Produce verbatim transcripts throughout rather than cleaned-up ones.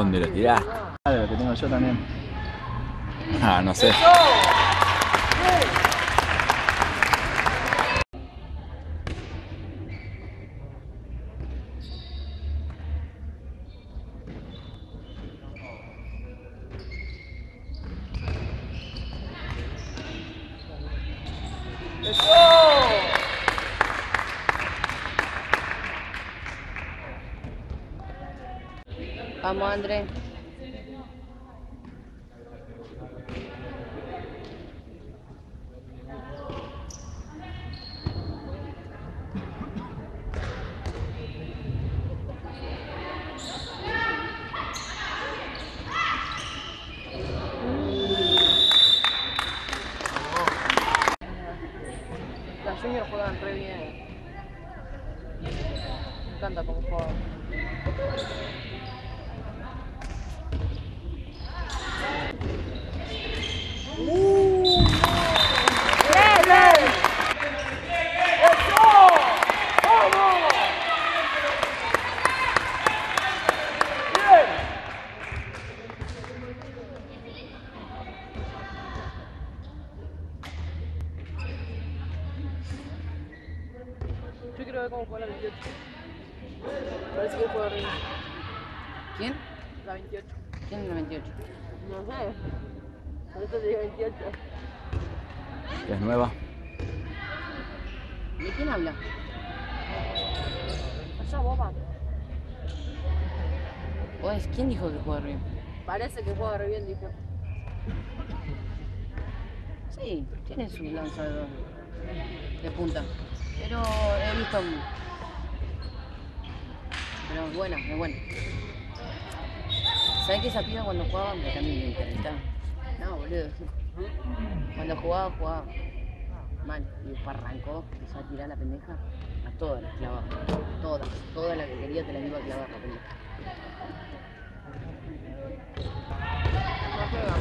¿Dónde lo tirás? Ah, lo que tengo yo también. Ah, no sé. Vamos, André. Las juniors juegan re bien. Me encanta cómo juegan. Yo quiero ver cómo juega la veintiocho. Parece que juega arriba. ¿Quién? La veintiocho. ¿Quién es la veintiocho? No sé. Por eso te digo veintiocho. ¿Es nueva? ¿De quién habla? Allá boba. Pues, ¿quién dijo que juega arriba? Parece que juega re bien, dijo. Sí, tiene su lanzador de punta. Pero he visto. Pero es buena, es buena. ¿Sabes que esa piba cuando jugaba me también me interesa? No, boludo. Cuando jugaba, jugaba mal. Y después arrancó, empezó a tirar la pendeja. A todas las clavaba. Todas, todas las que quería te las iba a clavar la pendeja. No juega.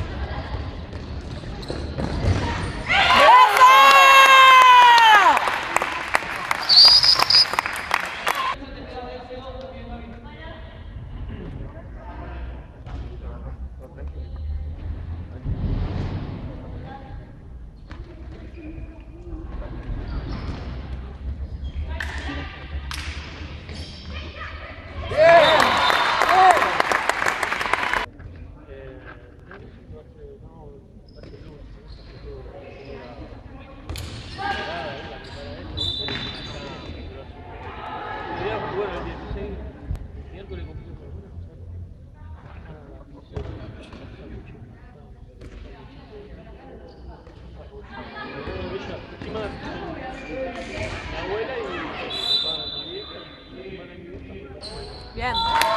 Bien.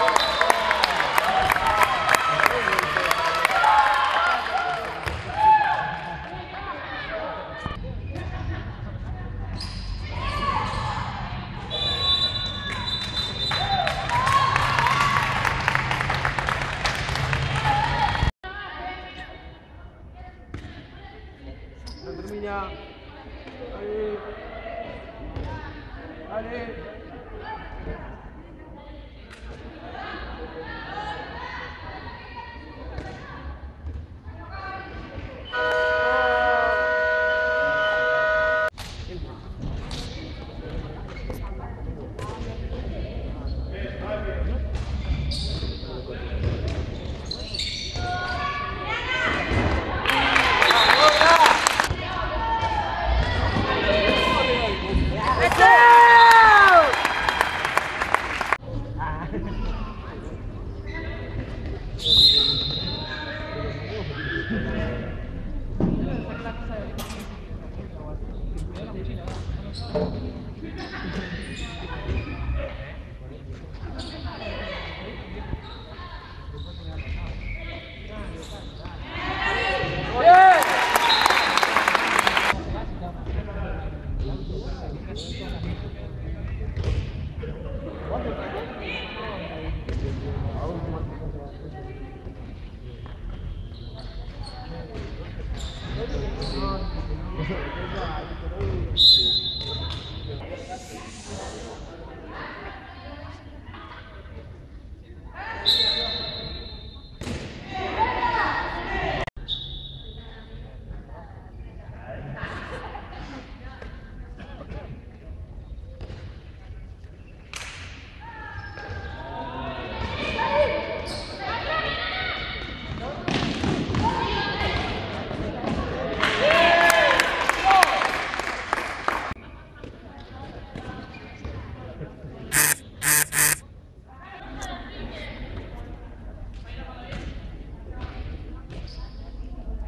Termina. Dale. Dale.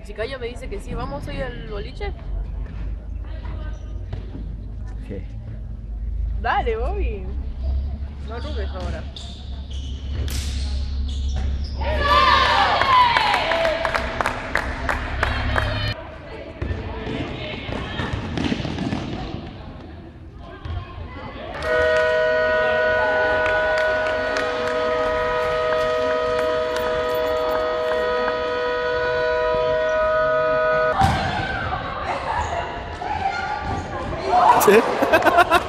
Si Cayo me dice que sí, ¿vamos a ir al boliche? ¿Qué? Dale, Bobby. No arrugues ahora. ¿Sí?